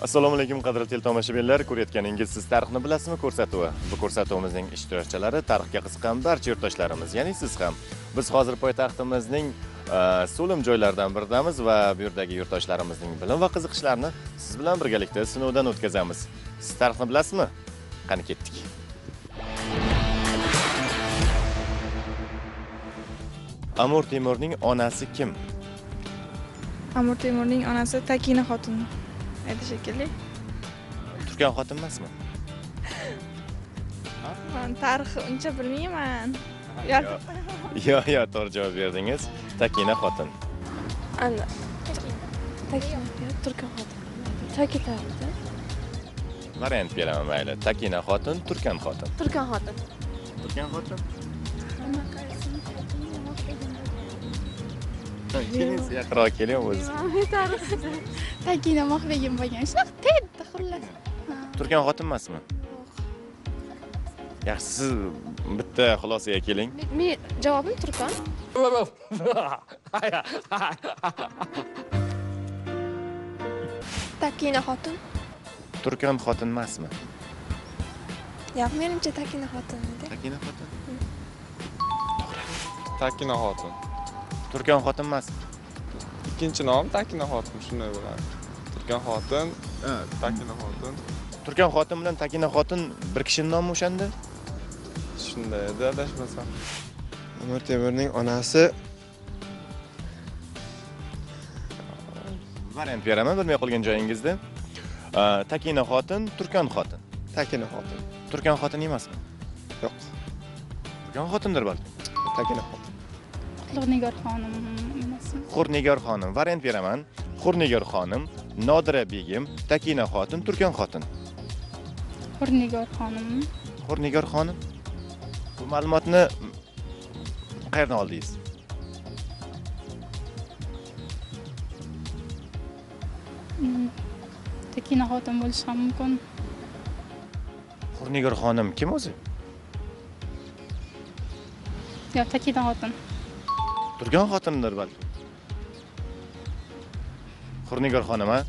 Assalomu alaykum qadrli teletomoshabinlar, ko'rayotganingiz siz tarixni bilasizmi ko'rsatuvi. Bu ko'rsatuvimizning ishtirokchilari tarixga qiziqqan barcha yurtdoshlarimiz, ya'ni siz ham. Biz hozir poytaxtimizning so'lim joylaridan biridamiz va bu yerdagi yurtdoshlarimizning bilim va qiziqishlarini siz bilan birgalikda sinovdan o'tkazamiz. Siz tarixni bilasizmi? Qani ketdik. Amir Temurning onasi kim? Amir Temurning onasi Takina xotin. Aydi shekilli. Turkan xotin emasmi? Men tarixni uncha bilmayman. Yo, to'g'ri javob berdingiz. Takina xotin. Ana. Takina, Turkan xotin. Takina. Variant beraman mayli. Takina xotin, Turkan xotin. Turkan xotin. Turkan xotin. Keling, yaqinroq keling o'zi. Takina Mahbegim bo'lgan. Shunaqa teddi xullas. Turkan xotin emasmi? Yaxshi, siz bitta xulosaga keling. Men javobim Turkan. Takina xotin. Turkan xotin emasmi? Yo'q, menimcha Takina xotin edi. Takina xotin. Takina xotin. Turkan xotin emasmi? Ikkinchi nom Takina xotin, shunday bo'ladi. Turkan xotin, Takina xotin. Turkan xotin bilan Takina xotin bir kishining nomi o'shanda? Shunday edi, adashmasam. Amir Temurning onasi variant beraman, bilmay qolgan joyingizda. Takina xotin, Turkan xotin. Takina xotin. Turkan xotin emasmi? Yo'q. Turkan xotindir balki. Takina xotin. Qutlug'nigor xonim emasmi? Hurnigor xonim. Variant beraman. Hurnigor xonim, Nodira begim, Takina xotin, Turkan xotin. Hurnigor xonim. Hurnigor xonim. Bu ma'lumotni qayerdan oldingiz? Takina xotin bo'lishi ham mumkin. Hurnigor xonim kim o'zi? Yo, Takina xotin. Turkan xotindir balki. Hurnigor xonim, ha?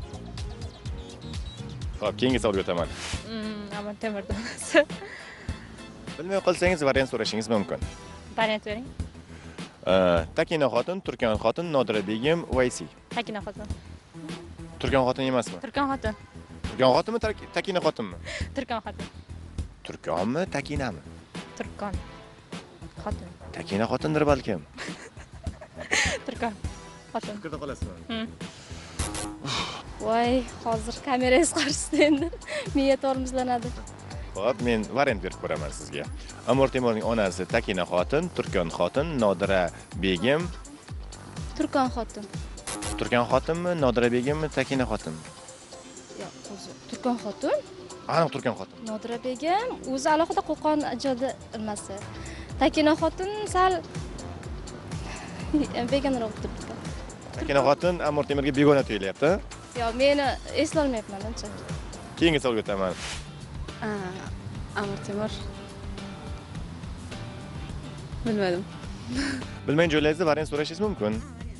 Xo'p, keyingi savolga o'taman. Amir Temurning onasi. Bilmay qolsangiz variant so'rashingiz mumkin. Variant bering. Takina xotin, Turkan xotin, Nodira begim, Vaysi. Takina xotin. Turkan xotin emasmi? Turkan xotin. Turkan xotinmi, Takina xotinmi? Turkan xotin. Turkanmi, Takinami? Turkan xotin. Takina xotindir balkim. Turkan xotin. Fikrda qolasizmi? Voy, hozir kamerangiz qarshisida endi miya tormizlanadi. Xo'p, men variant berib ko'raman sizga. Amir Temurning onasi Takina xotin, Turkan xotin, Nodira begim. Turkan xotin. Turkan xotinmi, Nodira begimmi, Takina xotinmi? Yo'q, o'zi Turkan xotin. Aniq Turkan xotin. Nodira begim o'zi alohida Qo'qon ijodi ilmasi. Takina xotin sal begonaroq turibdi. Takina xotin Amir Temurga begona tuyulyapti. Yo'q, meni eslolmayapman uncha. Keyingi savolga o'taman. Amir Temur. Bilmadim. Bilmagan joylaringizda variant so'rashingiz mumkin.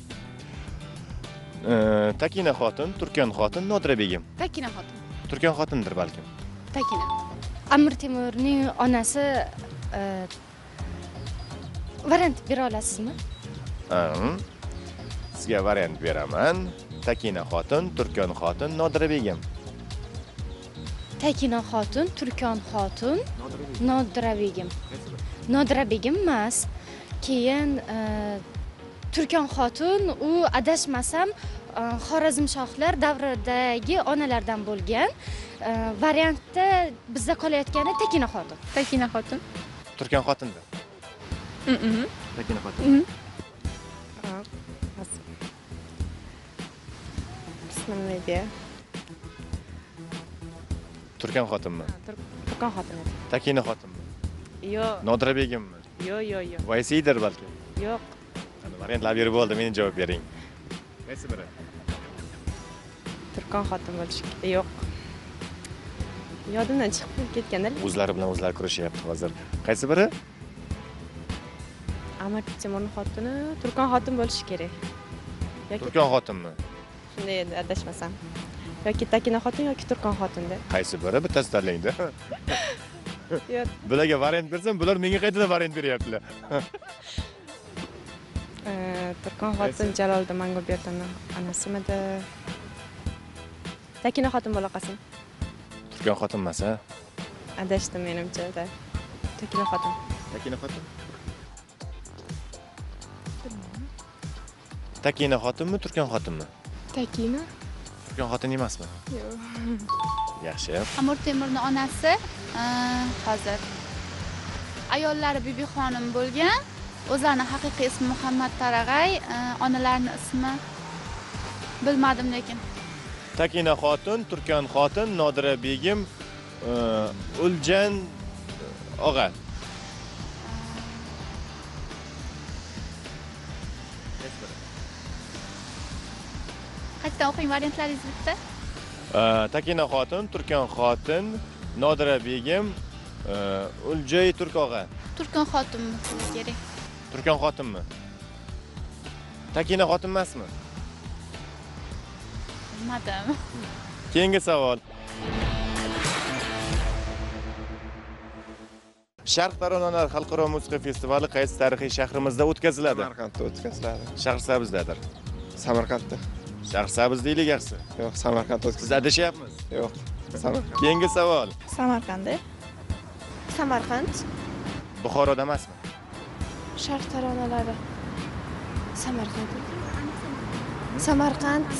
Takina xotin, Turkan xotin, Nodira begim. Takina xotin. Turkan xotindir balkim. Takina. Amir Temurning onasi variant bera olasizmi? Sizga variant beraman. Takina xotin, Turkan xotin, Nodira begim. Takina xotin, Turkan xotin, Nodira begim. Nodira begim emas. Keyin Turkan xotin, u adashmasam Xorazmshohlar davridagi onalardan bo'lgan. Variantda bizda qolayotgani Takina xotin. Takina xotin. Turkan xotindir. Takina xotin. Bismillah. Turkan xotinmi? Turkan xotin edi. Takina xotinmi? Yo'q, Nodira begimmi? yo'q. Vaysidir balki. Yo'q. Ana variantlar berib bo'ldi, meni javob bering. Qaysi biri? Turkan xotin bo'lishi kerak. Yo'q. Yodimdan chiqib ketganda. O'zlari bilan o'zlari kurashyapti hozir. Qaysi biri? Amir Temurning xotini Turkan xotin bo'lishi kerak. Turkan xotinmi? Shunday edi, adashmasam. yoki Takina xotin yoki Turkon xotinda. Qaysi biri? Bittasi tanlang-da. Yo'q, Bularga variant bersam, bular menga qaytadan variant beryaptilar. Turkon xotin Jaloliddin Manguberdining onasimidi? Takina xotin bo'la qolsin. Turkon xotin emas, ha? Adashdim menimcha. Takina xotin. Takina xotin. Takina xotinmi, Turkon xotinmi? Takina? Turkon xotin emasmi? Yo'q. Yaxshi. Amir Temurning onasi hozir ayollari Bibixonim bo'lgan. O'zlarining haqiqiy ismi Muhammad Tarag'ay, onalarining ismi bilmadim lekin. Takina xotin, Turkon xotin, Nodira begim, Uljan og'a. Qayerdan o'qing variantlaringiz bitta? Takina xotin, Turkon xotin, Nodira begim, Uljay Turk og'a. Turkon xotin bo'lsa kerak. Turkon xotinmi? Takina xotin emasmi? Bilmadim. Keyingi savol. Sharq taronalar xalqaro musiqa festivali qaysi tarixiy shahrimizda o'tkaziladi? Samarqandda o'tkaziladi. Shahrisabzda'dir. Samarqandda. Shahrisabz deylik yaxshi. Yo'q, Samarqandda Siz o'tkaziladi. adashyapmiz. Yo'q, Samarqand. Keyingi savol. Samarqandda. Samarqand. Buxoroda emasmi? Sharq taronalari. Samarqand. Samarqand.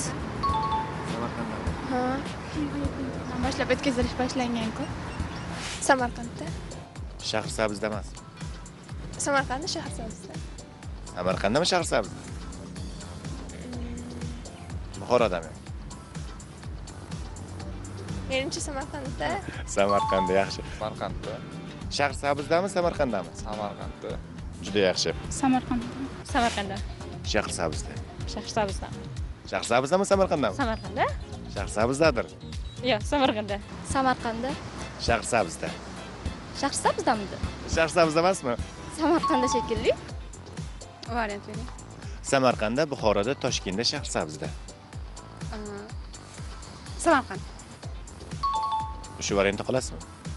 Ha, Boshlab o'tkazilish boshlangan-ku. Samarqandda. Shahrisabzda emas. Samarqandda Shahrisabzda. Samarqandami, Shahrisabzda? Buxorodami? Menimcha Samarqandda. Samarqandda yaxshi. Samarqandda. Shahrisabzdami, Samarqanddami? Samarqandda. Juda yaxshi. Samarqandda. Samarqandda. Shahrisabzda. Shahrisabzda. Shahrisabzdami, Samarqanddami? Samarqandda? Shahrisabzdadir. Yo'q, Samarqandda. Samarqandda. Shahrisabzda. Shahrisabzdamidi? Shahrisabzda emasmi? Samarqandda shekilli. Variant bering. Samarqandda, Buxoroda, Toshkentda, Shahrisabzda. Samarqand. Shu variantda qolasizmi?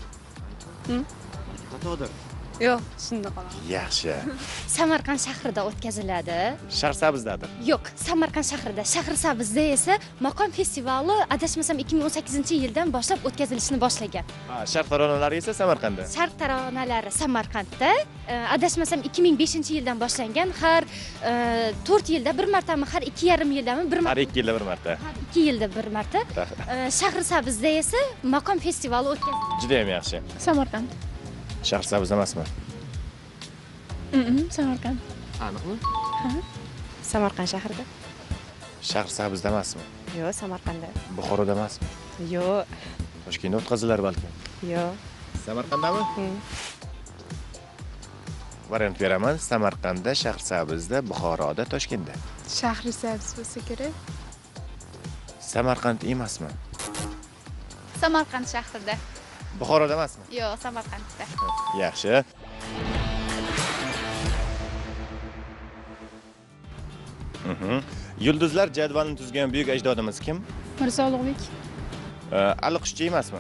Xatodir. Yo'q, shunda qolaman. Yaxshi. Samarqand shahrida o'tkaziladi. Shahrisabzdadir. Yo'q, Samarqand shahrida. Shahrisabzda esa maqom festivali adashmasam 2018-yildan boshlab o'tkazilishni boshlagan. Sharq taronalari esa Samarqandda. Sharq taronalari Samarqandda, adashmasam 2005-yildan boshlangan. Har 4 yilda bir martami, har 2,5 yildami bir Har marta. 2 yilda bir marta. Har 2 yilda bir marta. Shahrisabzda esa maqom festivali o'tkaziladi. Juda ham yaxshi. Samarqand. Shahrisabzda emasmi? Samarqand. Aniqmi? Samarqand shahrida. Shahrisabzda emasmi? Yo'q, Samarqandda. Buxoroda emasmi? Yo'q, Toshkentda o'tkazilar balki. yo'q. Samarqanddami? Variant beraman. Samarqandda, Shahrisabzda, Buxoroda, Toshkentda. Shahrisabz bo'lsa kerak. Samarqand emasmi? Samarqand shahrida. Buxoroda emasmi? Yo'q, Samarqandda. Yaxshi. Yulduzlar jadvalini tuzgan buyuk ajdodimiz kim? Mirzo Ulug'bek. Ali Qushchi emasmi?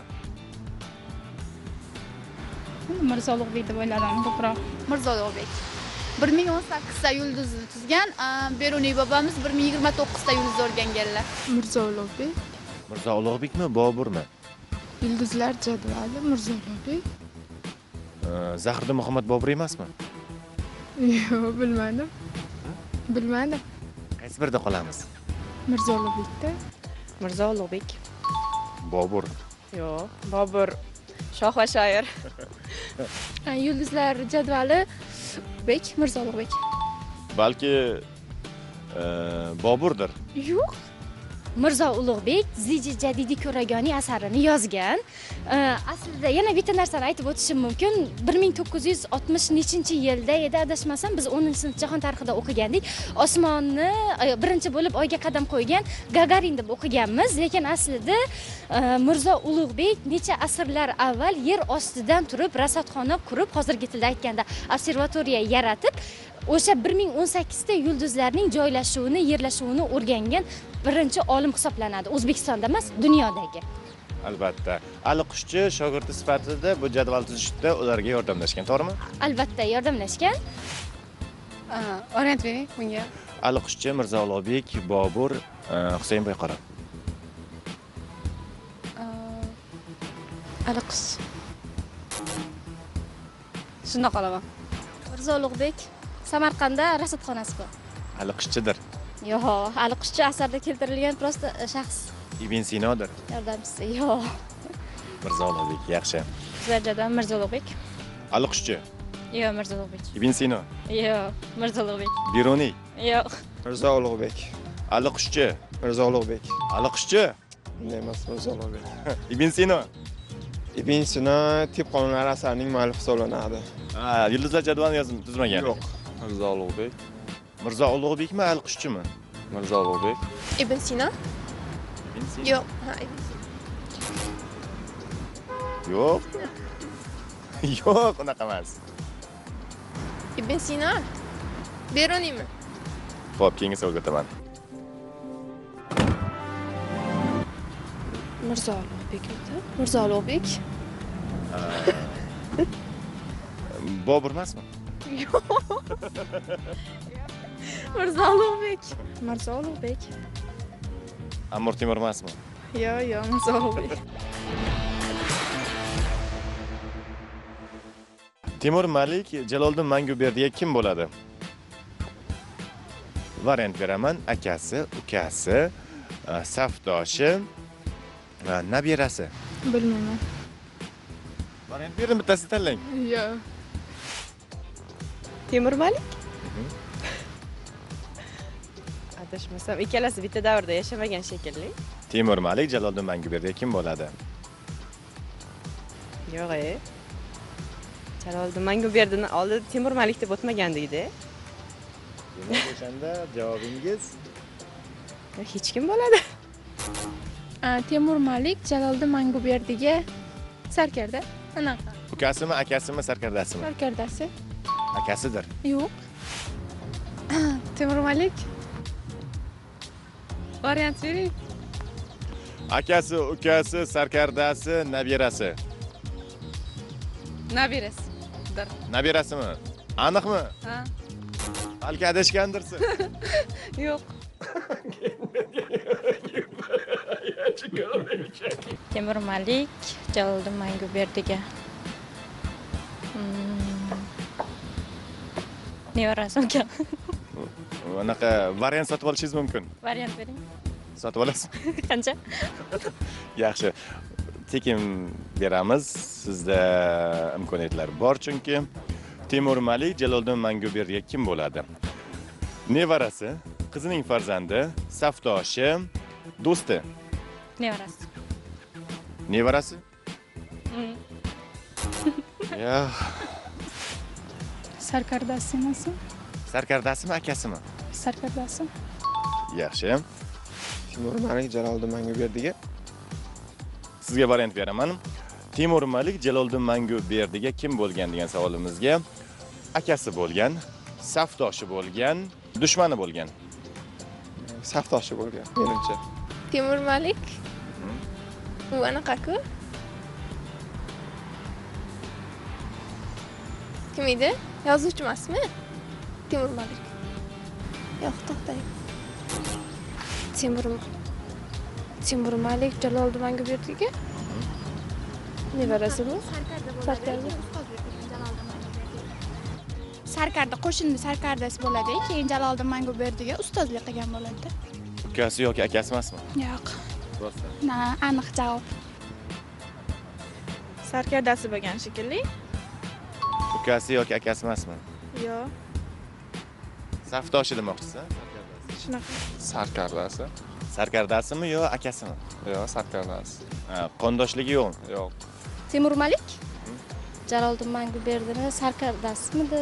Mirzo Ulug'bek deb o'yladim ko'proq. Mirzo Ulug'bek. 1018 ta yulduzni tuzgan, Beruniy bobomiz 1029 ta yulduz o'rganganlar. Mirzo Ulug'bek. Mirzo Ulug'bekmi, Boburmi? Yulduzlar jadvali Mirzo Ulug'bek. Zahiriddin Muhammad Bobur emasmi? Yo'q, bilmadim. Bilmadim. Qaysi birda qolamiz? Mirzo Ulug'bekda. Mirzo Ulug'bek. Bobur. Yo'q, Bobur. Shoh va shoir. Yulduzlar jadvali Mirzo Ulug'bek. Balki Boburdir. Yo'q. Mirzo Ulug'bek Ziji Jadidi Ko'ragoni asarini yozgan. Aslida yana bitta narsani aytib o'tishim mumkin. 1960-yilda edi adashmasam, biz 10-sinf jahon tarixida o'qigandik. Osmonni birinchi bo'lib oyga qadam qo'ygan Gagarin deb o'qiganmiz, lekin aslida Mirzo Ulug'bek necha asrlar avval yer ostidan turib rasadxona qurib, hozirgi tilda aytganda observatoriya yaratib, o'sha 1018 ta yulduzlarning joylashuvini, yerlashuvini o'rgangan birinchi olim hisoblanadi. O'zbekistonda emas, dunyodagi. Albatta. Ali Qushchi shogirdi sifatida bu jadval tuzishda ularga yordamlashgan, to'g'rimi? Albatta yordamlashgan. Variant bering bunga. Ali Qushchi, Mirzo Ulug'bek, Bobur, Husayn Boyqaro. Aliqus. Shunday qolaman. Mirzo Ulug'bek Samarqandda rasadxonasi bor. Ali Qushchidir. Yo'q, Ali Qushchi asarda keltirilgan prosta shaxs. Ibn Sinodir. Yordamchisi. Yo'q. Mirzo Ulug'bek, yaxshi. Zarjadan Mirzo Ulug'bek. Ali Qushchi, Yo'q, Mirzo Ulug'bek. Ibn Sino, Yo'q, Mirzo Ulug'bek. Biruniy, Yo'q. Mirzo Ulug'bek. Ali Qushchi, Mirzo Ulug'bek. Ali Qushchi, Bunday emas, Mirzo Ulug'bek. Ibn Sino. Ibn Sino tib qonunlari asarining muallifi hisoblanadi. Yulduzlar jadvalini yozib tuzmagan. Yo'q. Mirzo Ulug'bek. Mirzo Ulug'bekmi, Ali Qushchimi? Mirzo Ulug'bek. Ibn Sino? Ibn Sino. Yo'q. Ha, Ibn Sino. Yo'q. Yo'q, unaqa emas. Ibn Sino? Beruniymi? Xo'p, keyingi savolga o'taman. Mirzo Ulug'bek edi. Mirzo Ulug'bek. Bobur emasmi? Mirzo Ulug'bek. Mirzo Ulug'bek. Amir Temur emasmi? Yo'q, Mirzo Ulug'bek. Temur Malik Jaloliddin Manguberdiga kim bo'ladi? Variant beraman: akasi, ukasi, safdoshi, nabirasi. Bilmayman. Variant berdim, bittasini tanlang. Yo'q. Temur Malik? Adashmasam, ikkalasi bitta davrda yashamagan shekilli. Temur Malik Jaloliddin Manguberdiga kim bo'ladi? Yo'q. Jaloliddin Manguberdining oldida Temur Malik deb o'tmagandik-da. Demak, o'shanda javobingiz Hech kim bo'ladi. Temur Malik Jaloliddin Manguberdiga sarkarda. Anaqa. ukasimi, akasimi, sarkardasimi? Sarkardasi. Akasidir. Yo'q. Temur Malik. Variant bering. Akasi, ukasi, sarkardasi, nabirasi. Nabirasi. Nabirasimi? Aniqmi? Ha. Balki adashgandirsiz. Yo'q. Temur Malik Jaloliddin Manguberdiga nevarasi ekan. Unaqa variant sotib olishingiz mumkin. Variant bering. Sotib olasiz? Qancha? Yaxshi. Tekin beramiz. Sizda imkoniyatlar bor chunki Temur Malik Jaloliddin Manguberdiga kim bo'ladi? Nevarasi, qizining farzandi, safdoshi, do'sti. Nevarasi. Nevarasi? Ya, Sarkardasi emasmi? sarkardasimi, akasimi? Sarkardasi. Yaxshi. Temur Malik Jaloliddin Manguberdiga Sizga variant beraman. Temur Malik Jaloliddin Manguberdiga kim bo'lgan degan savolimizga akasi bo'lgan, safdoshi bo'lgan, dushmani bo'lgan. safdoshi bo'lgan, menimcha. Temur Malik. U anaqa-ku. Kim edi? Yozuvchi emasmi? Temur Malik. Yo'q, to'xtang. Temur Malik Jaloliddin Manguberdiga nevarasi bu? Sarkarda. Sarkarda qo'shinni sarkardasi bo'ladi, keyin Jaloliddin Manguberdiga ustozlik qilgan bo'ladi. Ukasi yoki akasi emasmi? Yo'q. Rosa. Na, aniq javob. Sarkardasi bo'lgan shekilli. Ukasi yoki akasi emasmi? Yo'q. Safdoshi demoqchisiz? Shunaqa. Sarkardasi. Sarkardasimi yo akasimi? Yo'q, sarkardasi. Qondoshligi yo'qmi? Yo'q. Temur Malik Jaloliddin Manguberdining sarkardasimidi,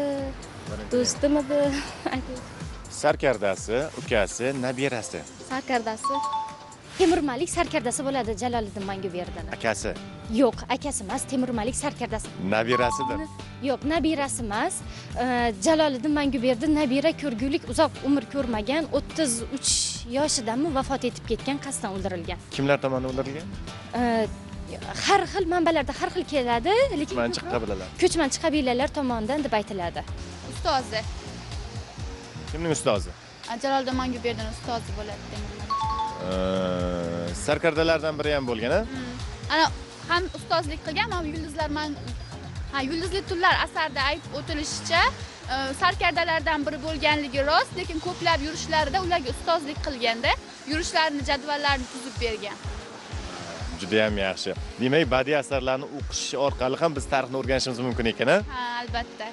do'stimidi? Sarkardasi, ukasi, nabirasi. Sarkardasi. Temur Malik sarkardasi bo'ladi Jaloliddin Manguberdining. Akasi, Yo'q, akasi emas, Temur Malik sarkardasi. nabirasidir. Yo'q, nabirasi emas. Jaloliddin Manguberdi nabira ko'rgulik uzoq umr ko'rmagan, 33 yoshidami vafot etib ketgan, qasddan o'ldirilgan. Kimlar tomonidan o'ldirilgan? Har xil manbalarda har xil keladi, lekin Ko'chmanchi qabilalar. ko'chmanchi qabilalar tomonidan deb aytiladi. Ustozi. Kimning ustozi? Jaloliddin Manguberdining ustozi bo'ladi Temur Malik. Sarkardalardan biri ham bo'lgan, a? Ana ham ustozlik qilgan, ham Yulduzli tunlar asarida aytib o'tilishicha, sarkardalardan biri bo'lganligi rost, lekin ko'plab yurishlarida ularga ustozlik qilganda, yurishlarini jadvallarini tuzib bergan. Juda ham yaxshi. Demak, badiiy asarlarni o'qish orqali ham biz tarixni o'rganishimiz mumkin ekan, a? Ha, albatta.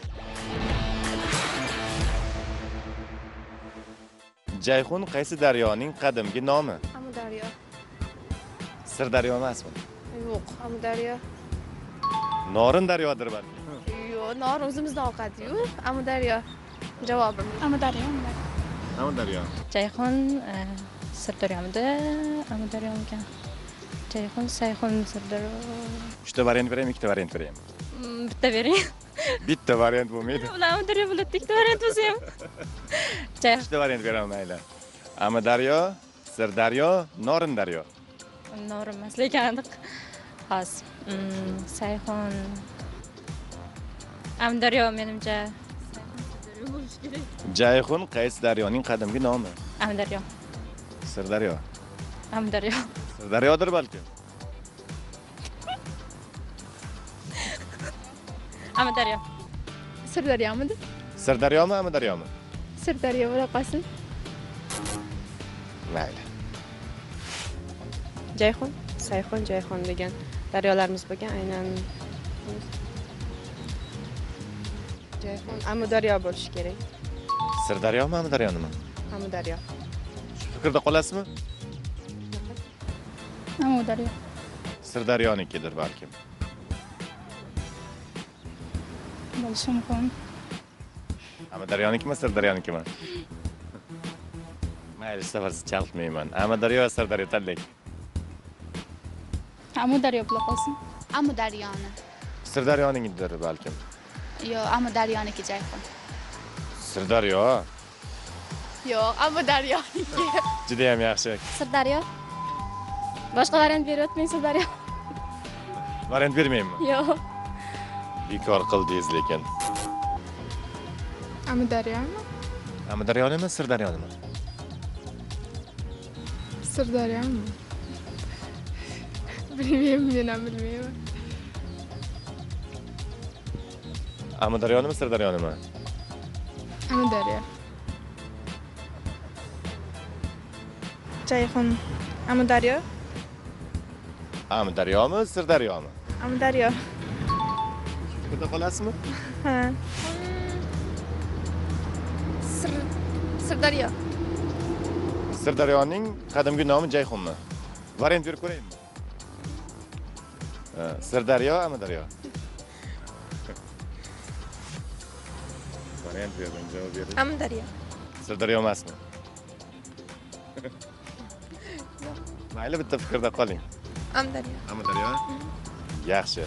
Jayhun qaysi daryoning qadimgi nomi? Amudaryo. Sirdaryo emasmi? Yo'q, Amudaryo. Norin daryodir balki. Yo'q, nor o'zimizdan oqadi-yu. Amudaryo. Javobim. Amudaryo. Amudaryo. Jayhun Sirdaryomida, Amudaryomikan. Jayhun, Sayhun, Sirdaryo. 3 ta variant beraymi, 2 ta variant beraymi? Bitta bering. Bitta variant bo'lmaydi. Ular Amudaryo bo'ladi, ikkita variant bo'lsa ham. Jayhun 3 ta variant beraman mayli. Amudaryo, Sirdaryo, Norin daryo. Norin emas, lekin aniq. Hozir. Sayhun. Amudaryo menimcha. Jayhun qaysi daryoning qadimgi nomi? Amudaryo. Sirdaryo. Amudaryo. Sirdaryodir balki. Amudaryo. Sirdaryomidi? Sirdaryomi, Amudaryomi? Sirdaryo bo'la qolsin. Mayli. Jayhun, Sayhun, Jayhun degan daryolarimiz bo'lgan, aynan Jayhun, Amudaryo bo'lishi kerak. Sirdaryomi, Amudaryonimi? Amudaryo. Shu fikrda qolasizmi? Amudaryo. Sirdaryonikidir balkim. Bo'lishi mumkin. Amudaryonikimi, Sirdaryonikimi? Mayli, safarsiz chaltmayman. Amudaryo va Sirdaryo tanlang. Amudaryo bo'la qolsin. Amudaryoni. Sirdaryonikidir balkim. Yo'q, Amudaryoniki Jayhun. Sirdaryo. Yo'q, Amudaryoniki. Juda ham yaxshi. Sirdaryo. Boshqa variant beryapming Sirdaryo. Variant bermayman. Yo'q. Bekor qildingiz lekin. Amudaryomi? Amudaryonimi, Sirdaryonimi? Sirdaryomi? Bilmayman, men ham bilmayman. Amudaryonimi, Sirdaryonimi? Amudaryo. Jayhun, Amudaryo. Amudaryomi, Sirdaryomi? Amudaryo. Fikrda qolasizmi? Ha. Sirdaryo. Sirdaryoning qadimgi nomi Jayhunmi? Variant berib ko'raymi? Sirdaryo, Amudaryo. Variant berdim, javob bering. Amudaryo. Sirdaryo emasmi? Mayli, bitta fikrda qoling. Amudaryo. Amudaryo? Yaxshi.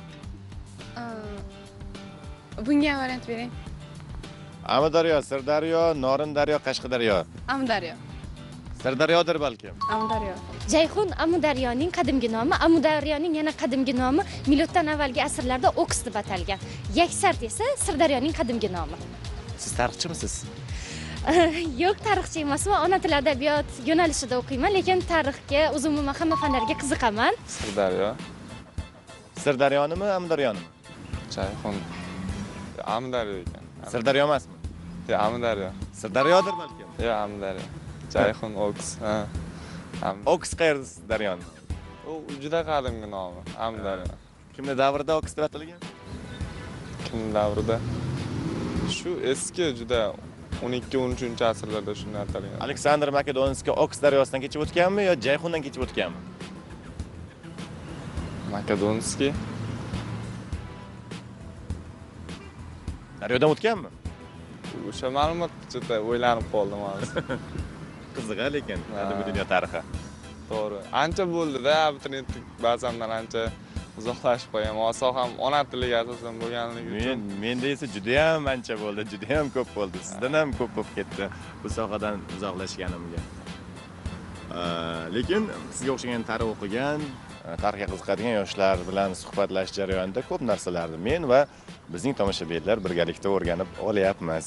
Bunga variant bering. Amudaryo, Sirdaryo, Norin daryo, Qashqadaryo. Amudaryo. Sirdaryodir balkim. Amudaryo. Jayhun Amudaryoning qadimgi nomi, Amudaryoning yana qadimgi nomi miloddan avvalgi asrlarda Oks deb atalgan. Yaksart esa Sirdaryoning qadimgi nomi. Siz tarixchimisiz? Yo'q, tarixchi emasman, ona tili adabiyot yo'nalishida o'qiyman, lekin tarixga, umuman hamma fanlarga qiziqaman. Sirdaryo. Sirdaryonimi, Amudaryonimi? Jayhun. Amudaryo ekan. Sirdaryo emasmi? Yo'q, Amudaryo. Sirdaryodir balkim. Yo'q, Amudaryo. Jayhun Oks. Ha. Oks qayerda daryoni? U juda qadimgi nomi. Amudaryo. Kimning davrida Oks deb atalgan? Kim davrida? Shu eski juda 12-13 asrlarda shunday atalgan. Aleksandr Makedonskiy Oks daryosidan kechib o'tganmi yo Jayhundan kechib o'tganmi? Makedonskiy. Daryodan o'tganmi? O'sha ma'lumot juda o'ylanib qoldim hozir. Qiziq lekin qadimgi dunyo tarixi. To'g'ri. Ancha bo'ldi-da, abituriyentlik ba'zandan ancha uzoqlashib qo'yaman. Soham ona tiliga asosan bo'lganligi uchun. Menda esa juda ham ancha bo'ldi, juda ham ko'p bo'ldi. Sizdan ham ko'p bo'lib ketdi bu sohadan uzoqlashganimga. Lekin sizga o'xshagan tarix o'qigan, tarixga qiziqadigan yoshlar bilan suhbatlashish jarayonida ko'p narsalarni men va bizning tomoshabinlar birgalikda o'rganib olyapmiz.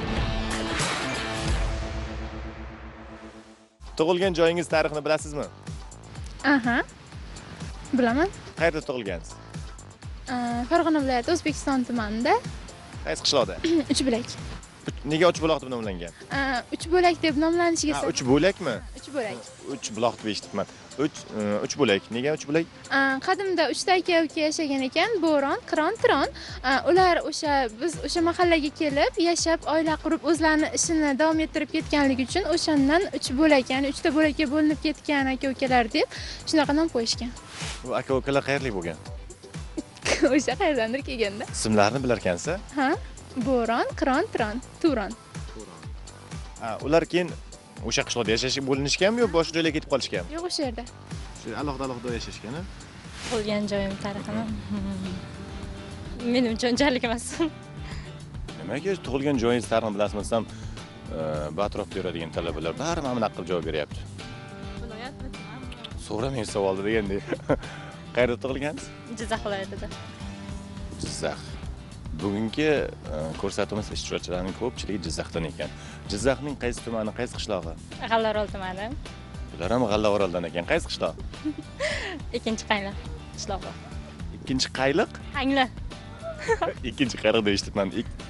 Tug'ilgan joyingiz tarixini bilasizmi? Aha. Bilaman. Qayerda tug'ilgansiz? Farg'ona viloyati O'zbekiston tumanida Qaysi qishloqda? Uchbulak. Nega Uchbuloq deb nomlangan? Uchbulak deb nomlanishiga Ha, Uchbulakmi? Uchbulak. Uchbuloq deb eshitibman. Uchbulak. Nega Uchbulak? Qadimda 3 ta aka-uka yashagan ekan, Bo'ron, Qiron, Tiron. Ular biz o'sha mahallaga kelib, yashab, oila qurib, o'zlarini ishini davom ettirib ketganligi uchun o'shandan 3 bo'lak, ya'ni 3 ta bo'lakka bo'linib ketgan aka-ukalar deb shunaqa nom qo'yishgan. Bu aka-ukalar qayerlik bo'lgan? O'sha qayerdandir kelganda. Ismlarini bilar ekansiz? Ha? Bo'ron, Qiron, Tiron, Turon. Ular keyin o'sha qishloqda yashashga bo'linishganmi yo boshqa joylarga ketib qolishganmi? Yo'q, o'sha yerda. Shu alohida yashashgan-a? Tug'ilgan joyim tarixini. Menimcha unchalik emas. Nimaga tug'ilgan joyingiz tarixini bilasizmi desam, bu atrofda yuradigan talabalar bari mana bunaqa qilib javob beryapti. Viloyatmi? So'ramang savolni degandek. Qayerda tug'ilgansiz? Jizzax viloyatida. Jizzax. Bugungi ko'rsatuvimiz ishtirokchilarining ko'pchiligi Jizzaxdan ekan. Jizzaxning qaysi tumani, qaysi qishlog'i? G'allaorol tumani. Bular ham G'allaoroldan ekan. Qaysi qishloq? Ikkinchi Qayliq qishlog'i. Ikkinchi Qayliq? Qangli. Ikkinchi Qayliq deb eshitibman.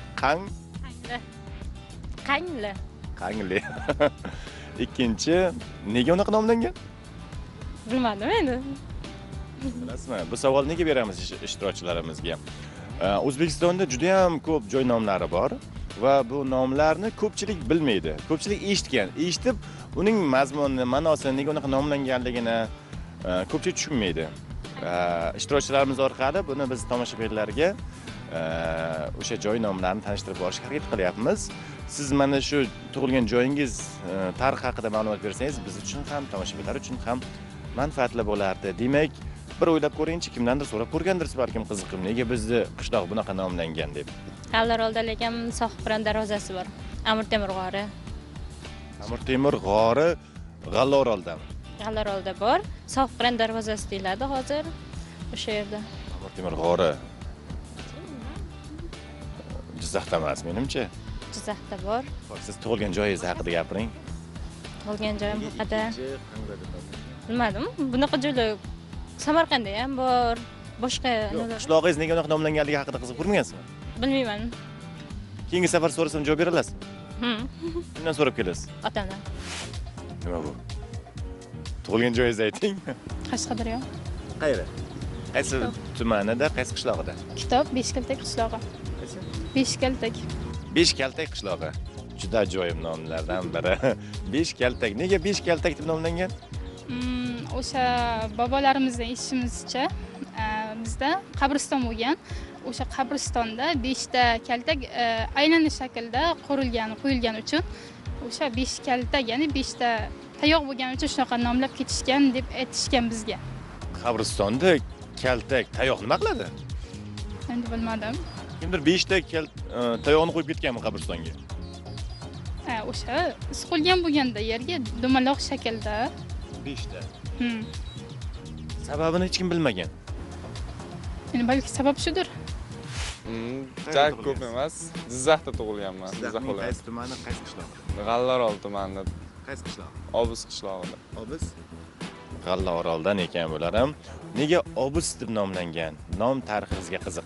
Qangli. Qangli. Ikkinchi nega unaqa nomlangan? Bilmadim endi. Bilasizmi? Bu savol nega beramiz ishtirokchilarimizga? O'zbekistonda juda ham ko'p joy nomlari bor va bu nomlarni ko'pchilik bilmaydi. Ko'pchilik eshitib, uning mazmunini, ma'nosini, nega unaqa nomlanganligini ko'pchilik tushunmaydi. Ishtirokchilarimiz orqali buni biz tomoshabinlarga o'sha joy nomlarini tanishtirib borishga harakat qilyapmiz. Siz mana shu tug'ilgan joyingiz tarix haqida ma'lumot bersangiz, biz uchun ham, tomoshabinlar uchun ham manfaatli bo'lardi. Demak, bir o'ylab ko'ringchi, kimdandir so'rab ko'rgandirsiz balkim qiziqib, nega bizni qishloq bunaqa nomlangan deb. G'allaorolda lekin Sohibqiron darvozasi bor. Amir Temur g'ori. Amir Temur g'ori G'allaoroldami? G'allaorolda bor. Sohibqiron darvozasi deyiladi hozir o'sha yerda. Amir Temur g'ori. Jizzaxda emas, menimcha. Jizzaxda bor. Siz tug'ilgan joyingiz haqida gapiring. Tug'ilgan joyim haqida. Bilmadim. Bunaqa joylar Samarqandda ham bor. Boshqa qishlog'ingiz nega unaqa nomlanganligi haqida qiziqib ko'rmaysizmi? Bilmayman. Keyingi safar so'rasam javob bera olasizmi? Kimdan so'rab kelasiz? Otamdan. Nima bu? Tug'ilgan joyingizni ayting. Qashqadaryo. Qayeri? Qaysi tumanida, qaysi qishlog'ida? Kitob Beshkaltak qishlog'i. Qaysi? Beshkaltak. Beshkaltak qishlog'i. Juda ajoyib nomlardan biri. Beshkaltak. Nega Beshkaltak deb nomlangan? O'sha bobolarimizdan eshitishimizcha, bizda qabriston bo'lgan. O'sha qabristonda 5 ta kaltak aylanish shaklda qo'yilgani uchun o'sha 5 kaltak, ya'ni 5 ta tayoq bo'lgani uchun shunaqa nomlab ketishgan deb aytishgan bizga. Qabristonda kaltak tayoq nima qiladi? Endi bilmadim. Kimdir 5 ta tayoqni qo'yib ketganmi qabristonga? O'sha siqilgan bo'lganda yerga dumaloq shaklda 5 ta. Sababini hech kim bilmagan. Endi balki sabab shudir. Jak ko'p emas. Jizzaxda tug'ilganman. Jizzax viloyati. Qaysi tumani, qaysi qishloq? G'allaorol tumanida. Qaysi qishloq? Obuz qishlog'ida. Obuz? G'allaoroldan ekan bular ham. Nega Obuz deb nomlangan? Nom tarixingizga qiziq.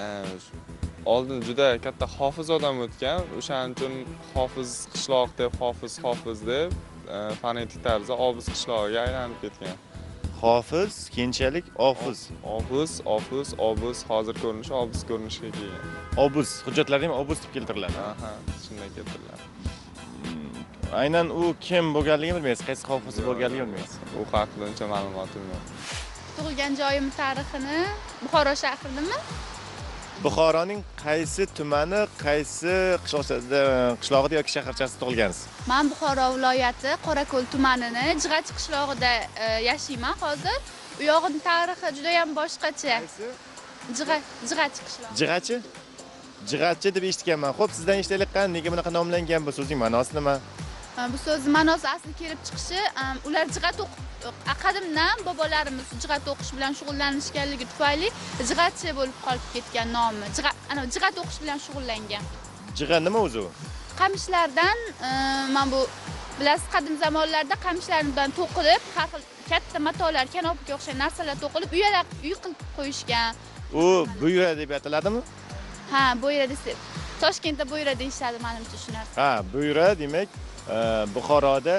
Oldin juda katta hofiz odam o'tgan. O'shaning uchun hofiz qishloq deb, hofiz deb fonetik tarzda Obuz qishlog'iga aylanib ketgan. Hofiz, keyinchalik Ofiz. Obuz, hozir ko'rinishi Obuz ko'rinishiga kelgan. Obuz, hujjatlarda ham Obuz deb keltiriladi. Aha, shunday keltiriladi. Aynan u kim bo'lganligini bilmaysiz, qaysi hofiz bo'lganligini bilmaysiz. U haqida uncha ma'lumotim yo'q. Tug'ilgan joyim tarixini Buxoro shahridami? Buxoroning qaysi tumani, qaysi qishlog'ida yoki shaharchasida tug'ilgansiz? Men Buxoro viloyati Qorako'l tumanini Jig'achi qishlog'ida yashayman hozir. U yog'ining tarixi juda ham boshqacha. Jig'achi qishlog'i. Jig'achi? Jig'achi deb eshitganman. Xo'p, sizdan eshitaylik, nega bunaqa nomlangan bu so'zning ma'nosi nima? Bu so'z ma'nosi asli kelib chiqishi, ular jig'at qadimdan bobolarimiz jig'at o'qish bilan shug'ullanishganligi tufayli jig'atchi bo'lib qolib ketgan nomi. Jig'at o'qish bilan shug'ullangan. Jig'a nima o'zi u? Qamishlardan, mana bu bilasiz, qadim zamonlarda qamishlardan to'qilib, har xil katta matolar, kanopga o'xshagan narsalar to'qilib, uy qilib qo'yishgan. U buyra deb ataladimi? Ha, buyra desa, Toshkentda buyra deyishadi menimcha shu narsa. Ha, buyra demak, Buxoroda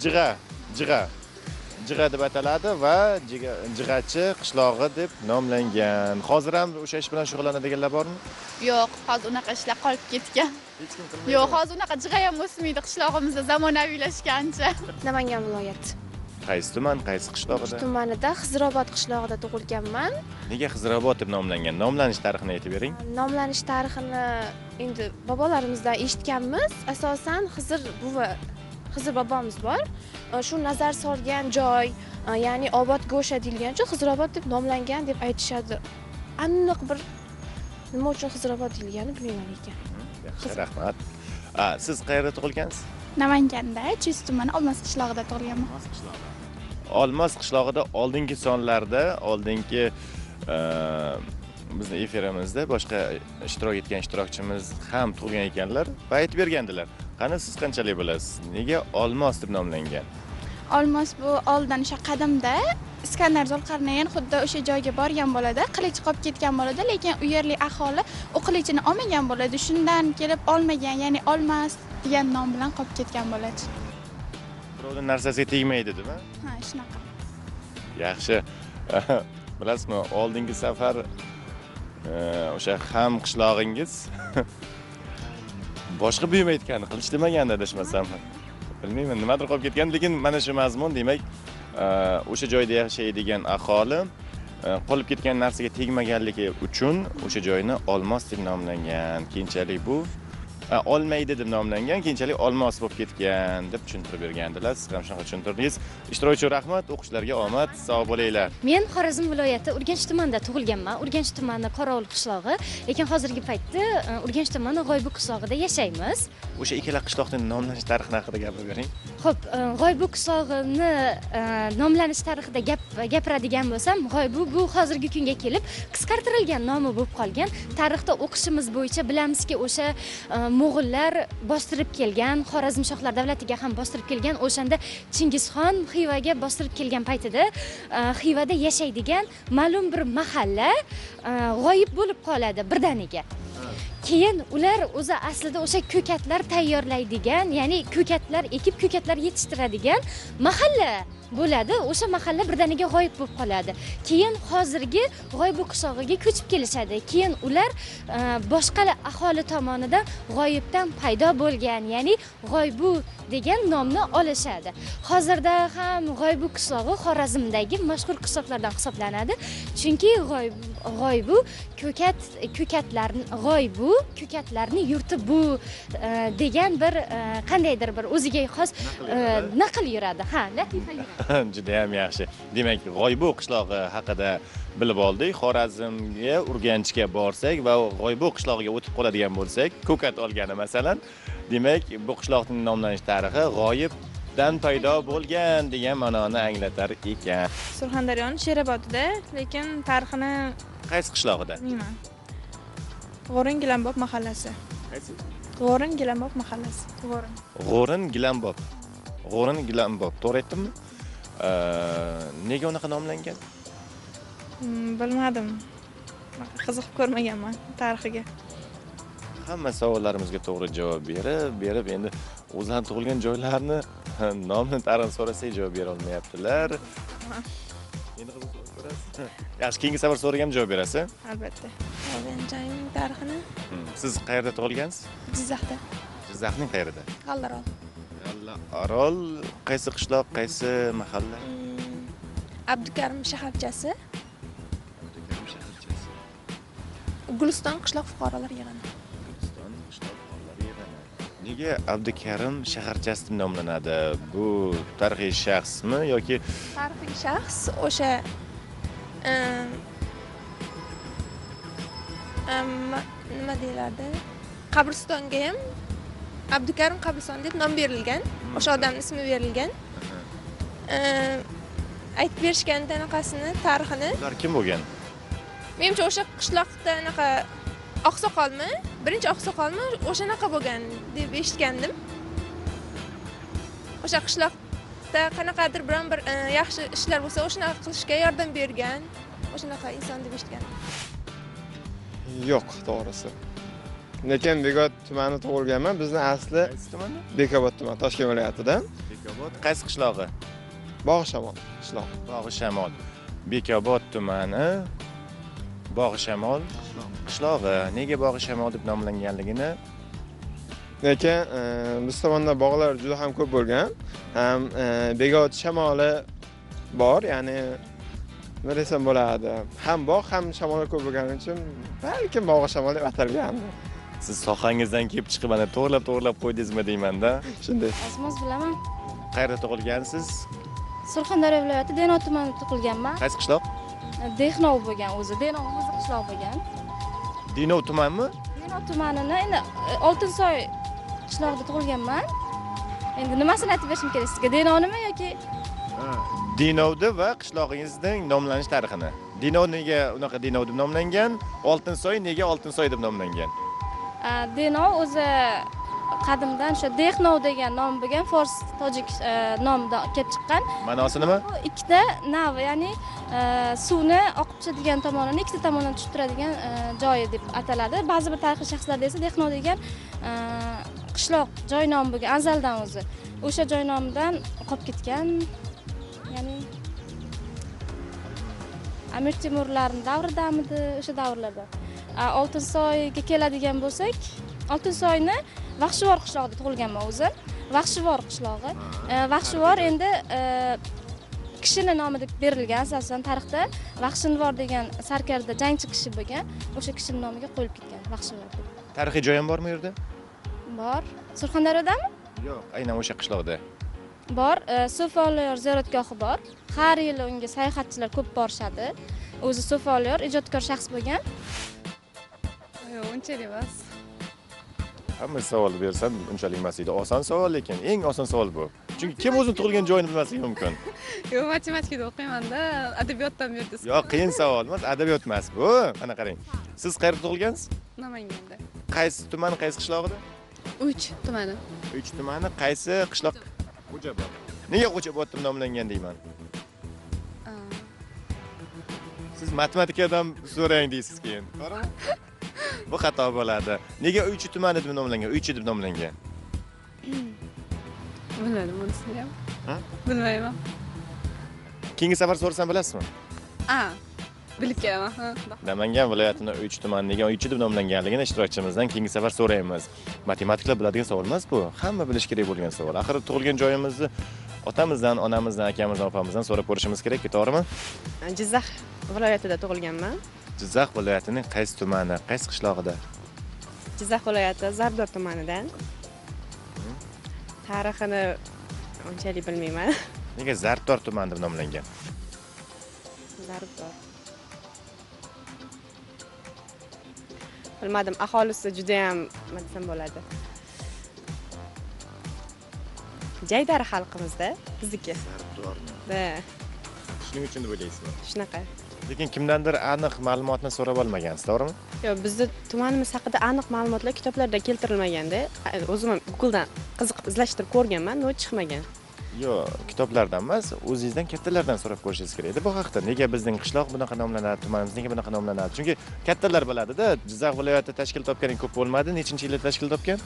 Jig'a deb ataladi va Jig'achi qishlog'i deb nomlangan. Hozir ham o'sha ish bilan shug'ullanadiganlar bormi? Yo'q, hozir unaqa ishlar qolib ketgan. Hech kim qilmaydi. Yo'q, hozir unaqa jig'a ham o'smaydi qishlog'imizda zamonaviylashgancha. Namangan viloyati. Qaysi tuman, qaysi qishlog'ida? Tumanida Xizrobod qishlog'ida tug'ilganman. Nega Xizrobod deb nomlangan? Nomlanish tarixini aytib bering. Nomlanish tarixini endi bobolarimizdan eshitganmiz. Asosan Xizr bobomiz bor. Shu nazar solgan joy, ya'ni obod go'sha deyilgani uchun Xizrobod deb nomlangan deb aytishadi. Aniq bir nima uchun Xizrobod deyilganini bilmayman lekin. Yaxshi, rahmat. Siz qayerda tug'ilgansiz? Namanganda Chis tumani Olmos qishlog'ida tug'ilganman. Olmos qishlog'ida oldingi sonlarda, oldingi bizni efirimizda boshqa ishtirok etgan ishtirokchimiz ham tug'ilgan ekanlar va aytib bergandilar. Qani siz qanchalik bilasiz? Nega Olmos deb nomlangan? Olmos bu oldin o'sha qadimda Iskandar Zulqarnayn xuddi o'sha joyga borgan bo'ladi, qilich qolib ketgan bo'ladi, lekin u yerlik aholi u qilichini olmagan bo'ladi. Shundan kelib olmagan, ya'ni Olmos degan nom bilan qolib ketgan bo'ladi. Birovning narsasiga tegmaydi, deb-a? Ha, shunaqa. Yaxshi. Bilasizmi, oldingi safar o'sha ham qishlog'ingiz boshqa buyum aytgan, qilich demaganda adashmasam. Bilmayman, nimadir qolib ketgan, lekin mana shu mazmun, demak, o'sha joyda yashaydigan aholi qolib ketgan narsaga tegmaganligi uchun o'sha joyni Olmos deb nomlangan. Keyinchalik bu olmaydi deb nomlangan, keyinchalik Olmos bo'lib ketgan deb tushuntirib bergandilar. Siz ham shunaqa tushuntirdingiz. Ishtirokchi rahmat, o'qishlarga omad, sog' bo'linglar. Men Xorazm viloyati Urganch tumanida tug'ilganman. Urganch tumani Qorovul qishlog'i, lekin hozirgi paytda Urganch tumani G'oybu qishlog'ida yashaymiz. O'sha ikkala qishloqning nomlanish tarixi haqida gapirib bering. Xo'p, G'oybu qishlog'ini nomlanish tarixida gapiradigan bo'lsam, G'oybu bu hozirgi kunga kelib qisqartirilgan nomi bo'lib qolgan. Tarixda o'qishimiz bo'yicha bilamizki, o'sha Mo'g'ullar bostirib kelgan, Xorazm shohlar davlatiga ham bostirib kelgan, o'shanda Chingizxon Xivaga bostirib kelgan paytida Xivada yashaydigan ma'lum bir mahalla g'oyib bo'lib qoladi birdaniga. Keyin ular o'zi aslida o'sha ko'katlar tayyorlaydigan, ya'ni ko'katlar ekib, ko'katlar yetishtiradigan mahalla bo'ladi. O'sha mahalla birdaniga g'oyib bo'lib qoladi. Keyin hozirgi G'oybu qishlog'iga ko'chib kelishadi. Keyin ular boshqa aholi tomonidan g'oyibdan paydo bo'lgan, ya'ni G'oybu degan nomni olishadi. Hozirda ham G'oybu qishlog'i Xorazmdagi mashhur qishloqlardan hisoblanadi. Chunki G'oybu ko'katlarni yurti bu degan bir qandaydir bir o'ziga xos naql yuradi. Ha, latifa yuradi. Juda ham yaxshi. Demak, G'oybu qishlog'i haqida bilib oldik. Xorazmga, Urganchga borsak va G'oybu qishlog'iga o'tib qoladigan bo'lsak, ko'kat olgani masalan, demak, bu qishloqning nomlanish tarixi g'oyibdan paydo bo'lgan degan ma'noni anglatar ekan. Surxondaryoning Sherobodida, lekin tarixini Qaysi qishlog'ida? bilmayman. G'o'rin Gilambob mahallasi. Qaysi? G'o'rin Gilambob mahallasi. G'o'rin Gilambob. G'o'rin Gilambob. To'g'ri aytdimmi? Nega unaqa nomlangan? Bilmadim. Qiziqib ko'rmaganman tarixiga. Hamma savollarimizga to'g'ri javob berib endi o'zlari tug'ilgan joylarni nomini tarixini so'rasak javob bera olmayaptilar. Endi so'rasiz. Yaxshi, keyingi safar so'ragam javob berasiz? Albatta. Qolgan joyning tarixini Siz qayerda tug'ilgansiz? Jizzaxda. Jizzaxning qayerida? G'allarol. Arol qaysi qishloq, qaysi mahalla? Abdukarim shaharchasi. Guliston qishloq fuqarolar yig'ini. Nega Abdukarim shaharchasi deb nomlanadi? Bu tarixiy shaxsmi yoki Tarixiy shaxs o'sha nima deyiladi? Qabristonga ham Abdukarim qabristoni deb nom berilgan. O'sha odamning ismi berilgan. Aytib berishganda anaqasini, tarixini. ular kim bo'lgan? Menimcha o'sha qishloqda anaqa oqsoqolmi? Birinchi oqsoqolmi? O'shanaqa bo'lgan deb eshitgandim. O'sha qishloqda qanaqadir biron bir yaxshi ishlar bo'lsa, o'shanaqa qilishga yordam bergan. O'shanaqa inson deb eshitgandim. Yo'q, to'g'risi. Lekin Bekobod tumanida tug'ilganman. Bizni asli Qaysi tumanda? Bekobod tumani, Toshkent viloyatidan. Bekobod qaysi qishlog'i? Bog'ishamol qishlog'i. Bog'ishamol. Bekobod tumani Bog'ishamol qishlog'i. Nega Bog'ishamol deb nomlanganligini Lekin biz tomonda bog'lar juda ham ko'p bo'lgan. Ham Bekobod shamoli bor, ya'ni nima desam bo'ladi? Ham bog', ham shamollar ko'p bo'lgani uchun balkim Bog'ishamol deb atalgandir. siz sohangizdan kelib chiqib mana to'g'rilab qo'ydingizmi deyman-da. Shunday. Azmoz bilaman. Qayerda tug'ilgansiz? Surxondaryo viloyati Denov tumanida tug'ilganman. Qaysi qishloq? Dehnov bo'lgan o'zi. Denov o'zi qishloq bo'lgan. Dinov tumanmi? Denov tumanini endi Oltinsoy qishlog'ida tug'ilganman. Endi nimasini aytib berishim kerak sizga? Denovnimi yoki Dinovni va qishlog'ingizning nomlanish tarixini. Dinov nega unaqa Dinov deb nomlangan? Oltinsoy nega Oltinsoy deb nomlangan? Denov o'zi qadimdan o'sha Dehnov degan nom bo'lgan, fors tojik nomdan kelib chiqqan. Ma'nosi nima? Bu ikkita nav, ya'ni suvni oqib tushadigan tomonini ikkita tomondan tushib turadigan joyi deb ataladi. Ba'zi bir tarixiy shaxslarda esa Dehnov degan qishloq joy nomi bo'lgan azaldan o'zi. O'sha joy nomidan qolib ketgan. Ya'ni Amir Temurlarning davridamidi, o'sha davrlarda. Oltinsoyga keladigan bo'lsak, Oltinsoyni Vaxshivor qishlog'ida tug'ilganman o'zim. Vaxshivor qishlog'i. Vaxshivor endi kishini nomi deb berilgan, asosan tarixda Vaxshinvor degan sarkarda jangchi kishi bo'lgan. O'sha kishining nomiga qo'yilib ketgan Vaxshivor deb. Tarixiy joy ham bormi u yerda? Bor. Surxondaryodami? Yo'q, aynan o'sha qishloqda. Bor. Sofoliyor ziyoratgohi bor. Har yili unga sayohatchilar ko'p borishadi. O'zi Sofoliyor ijodkor shaxs bo'lgan. Yo'q, unchalik emas. Hamma savol bersam unchalik emas edi. Oson savol, lekin eng oson savol bu. Chunki kim o'zini tug'ilgan joyini bilmasligi mumkin. Yo'q, matematikada o'qiyman-da, adabiyotdan bu yerda. Yo'q, qiyin savol emas, adabiyot emas bu. Mana qarang. Siz qayerda tug'ilgansiz? Namanganda. Qaysi tuman, qaysi qishlog'ida? 3 tumani. 3 tumani, qaysi qishloq? Xo'jabod. Nega Xo'jabod deb nomlangan deyman? Siz matematikadan so'rang deysiz keyin. To'g'rimi? Bu xato bo'ladi. Nega 3 tumani deb nomlangan? 3 deb nomlangan. Bilmadim bunisini ham. Ha? Bilmayman. Keyingi safar so'rasam bilasizmi? Bilib kelaman. Namangan viloyatining 3 tumani nega 3 deb nomlanganligini ishtirokchimizdan keyingi safar so'raymiz. Matematiklar biladigan savol emas bu. Hamma bilish kerak bo'lgan savol. Axir tug'ilgan joyimizni otamizdan, onamizdan, akamizdan, opamizdan so'rab ko'rishimiz kerak-ku, to'g'rimi? Jizzax viloyatida tug'ilganman. Jizzax viloyatining qaysi tumani, qaysi qishlog'ida? Jizzax viloyati Zarbdor tumanidan. Tarixini unchalik bilmayman. Nega Zarbdor tumani deb nomlangan? Zarbdor. Bilmadim, aholisi juda ham nima desam bo'ladi. Jaydari xalqimizda, bizniki. Zarbdormi? Da. Shuning uchun deb o'ylaysizmi? Shunaqa. Lekin kimdandir aniq ma'lumotni so'rab olmagansiz, to'g'rimi? Yo'q, bizda tumanimiz haqida aniq ma'lumotlar kitoblarda keltirilmaganda, o'zim ham Googledan qiziqib izlashtirib ko'rganman, no chiqmagan. Yo'q, kitoblardan emas, o'zingizdan kattalardan so'rab ko'rishingiz kerak edi bu haqda. Nega bizning qishloq bunaqa nomlanadi, tumanimiz nega bunaqa nomlanadi? Chunki kattalar biladi-da, Jizzax viloyati tashkil topganing ko'p bo'lmadi. Nechinchi yilda tashkil topgan?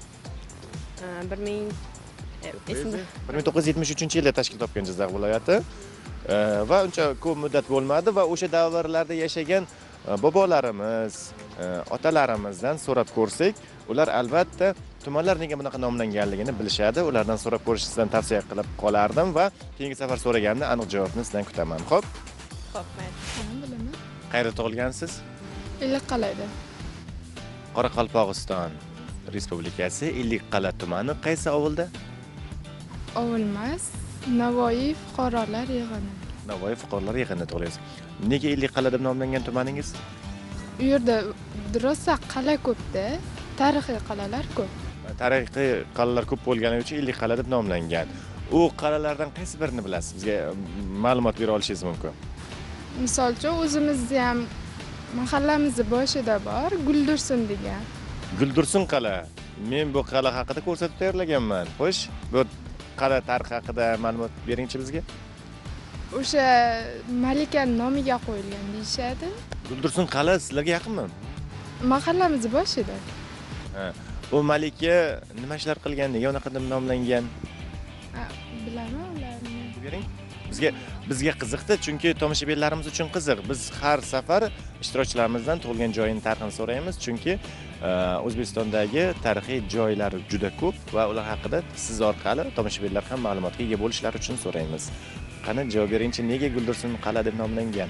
1973-yilda tashkil topgan Jizzax viloyati. Va uncha ko'p muddat bo'lmadi va o'sha davrlarda yashagan bobolarimiz, otalarimizdan so'rab ko'rsak, ular albatta tumanlar nega bunaqa nomlanganligini bilishadi. Ulardan so'rab ko'rishingizdan tavsiya qilib qolardim va keyingi safar so'raganimda aniq javobni sizdan kutaman. Xo'p? Xo'p, mayli. Qayerda tug'ilgansiz? Ellikqal'ada. Qoraqalpog'iston Respublikasi Ellikqal'a tumani qaysi ovulda? Ovulmas, Navoiy fuqarolar yig'ini. Navoiy fuqarolar yig'inida tug'ilasiz. Nega Ellikqal'a deb nomlangan tumaningiz? U yerda rosa qala ko'pda, tarixiy qal'alar ko'p. Tarixiy qal'alar ko'p bo'lgani uchun Ellikqal'a deb nomlangan. U qal'alardan qaysi birini bilasiz? Bizga ma'lumot bera olishingiz mumkin. Misol uchun o'zimizni ham mahallamizni boshida bor, Guldursun degan. Guldursun qal'a. Men bu qal'a haqida ko'rsatib tayyorlaganman. Xo'sh, bu qal'a tarixi haqida ma'lumot beringchi bizga. O'sha malikaning nomiga qo'yilgan deyshadi. Guldursun qal'a sizlarga yaqinmi? Mahallamiz boshida. Ha. U malika nima ishlar qilgan, nega unaqa deb nomlangan? Bilaman ularni. Bering. Bizga qiziqdi, chunki tomoshabinlarimiz uchun qiziq. Biz har safar ishtirokchilarimizdan tug'ilgan joyini tarixini so'raymiz, chunki O'zbekistondagi tarixiy joylar juda ko'p va ular haqida siz orqali tomoshabinlar ham ma'lumotga ega bo'lishlari uchun so'raymiz. Qani javob beringchi, nega Guldursun qal'a deb nomlangan?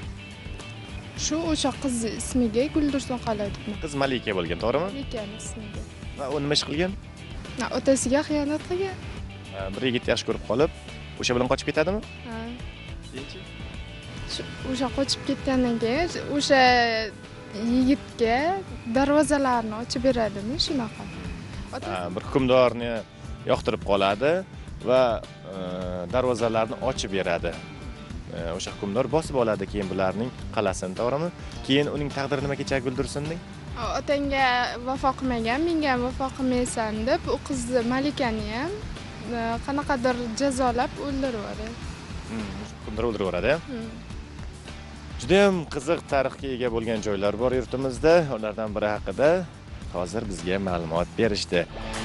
Shu o'sha qiz ismiga Guldursun qal'a deb. Qiz malika bo'lgan, to'g'rimi? Malikaning ismiga. Va u nima ish qilgan? Otasiga xiyonat qilgan. Bir yigit yaxshi ko'rib qolib, o'sha bilan qochib ketadimi? Ha. Keyinchi? O'sha qochib ketgandan keyin o'sha yigitga darvozalarni ochib beradimi, shunaqa. Bir hukmdorni yoqtirib qoladi va darvozalarni ochib beradi. O'sha hukmdor bosib oladi keyin bularning qal'asini, to'g'rimi? Keyin uning taqdiri nima kechadi Guldursunning? Otangga vafo qilmagan, menga ham vafo qilmaysan deb u qizni Malikani ham qanaqadir jazolab o'ldirib yuboradi. Hukmdor o'ldirib yuboradi. Juda ham qiziq tarixga ega bo'lgan joylar bor yurtimizda. Ulardan biri haqida hozir bizga ma'lumot berishdi.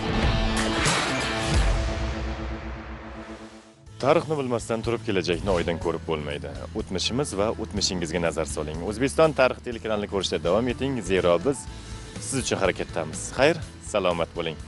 Tarixni bilmasdan turib kelajakni oydan ko'rib bo'lmaydi. O'tmishimiz va o'tmishingizga nazar soling. O'zbekiston tarix telekanalini ko'rishda davom eting, zero biz siz uchun harakatdamiz. Xayr, salomat bo'ling.